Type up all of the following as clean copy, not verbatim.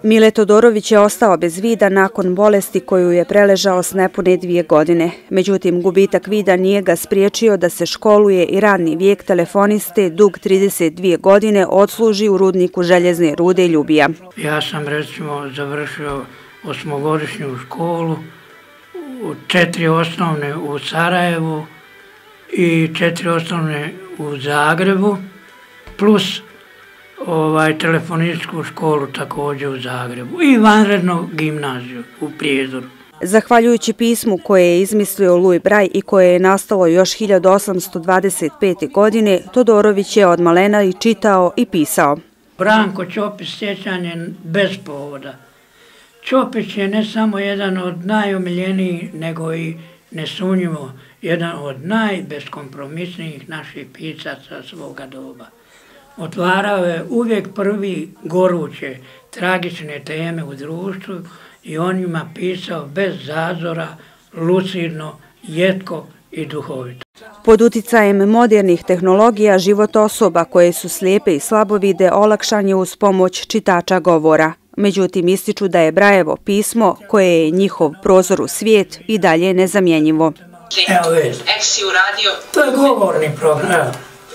Mile Todorović je ostao bez vida nakon bolesti koju je preležao s nepune 2 godine. Međutim, gubitak vida nije ga spriječio da se školuje i radni vijek telefoniste dug 32 godine odsluži u rudniku željezne rude Ljubija. Ja sam recimo završio 8-godišnju školu, 4 osnovne u Sarajevu i 4 osnovne u Zagrebu, plus telefoničku školu također u Zagrebu i vanrednu gimnaziju u Prijedoru. Zahvaljujući pismu koje je izmislio Louis Braille i koje je nastalo još 1825. godine, Todorović je od malena i čitao i pisao. Branko Ćopić sjećanje bez povoda. Ćopić je ne samo jedan od najomiljenijih, nego i nesumnjivo jedan od najbeskompromisnijih naših pisaca svoga doba. Otvarao je uvijek prvi goruće, tragične teme u društvu i o njima pisao bez zazora, lucidno, jetko i duhovito. Pod uticajem modernih tehnologija život osoba koje su slijepe i slabovide olakšan je uz pomoć čitača govora. Međutim, ističu da je Braillevo pismo, koje je njihov prozor u svijet, i dalje nezamjenjivo. Evo vidi, to je govorni program.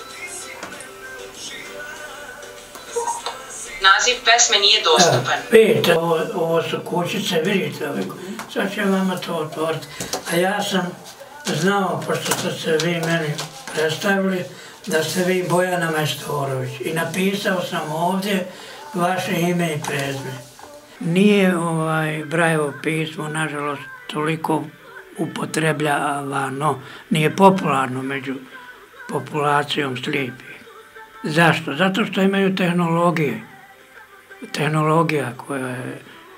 Naziv pesme nije dostupan. Vidite, ovo su kućice, vidite, sad će vama to otvoriti. A ja sam znao, pošto ste se vi meni predstavili, da ste vi Bojana Majstorović. I napisao sam ovdje vaše ime i prezime. Nije Braillevo pismo, nažalost, toliko upotrebljavano, nije popularno među populacijom slijepih. Zašto? Zato što imaju tehnologije. Tehnologija koja je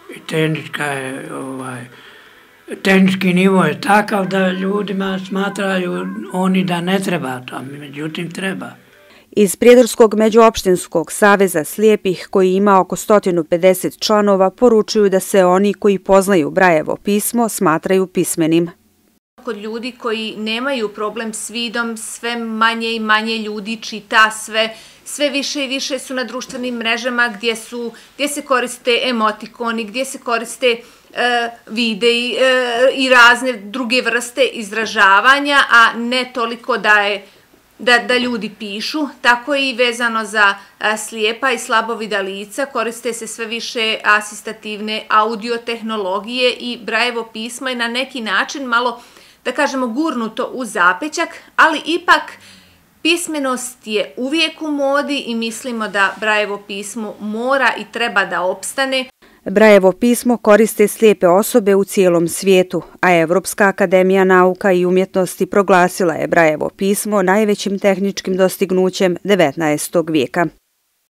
tehnički nivo je takav da ljudima smatraju oni da ne treba to, međutim treba. Iz Prijedorskog međuopštinskog saveza slijepih, koji ima oko 150 članova, poručuju da se oni koji poznaju Braillevo pismo smatraju pismenim. Kod ljudi koji nemaju problem s vidom, sve manje i manje ljudi čita, sve više i više su na društvenim mrežama gdje se koriste emotikoni, gdje se koriste videi i razne druge vrste izražavanja, a ne toliko da ljudi pišu. Tako i vezano za slijepa i slabovida lica koriste se sve više asistativne audio tehnologije i Braillevo pismo je na neki način malo, da kažemo, gurnuto u zapećak, ali ipak pismenost je uvijek u modi i mislimo da Braillevo pismo mora i treba da opstane. Braillevo pismo koriste slijepe osobe u cijelom svijetu, a Evropska akademija nauka i umjetnosti proglasila je Braillevo pismo najvećim tehničkim dostignućem 19. vijeka.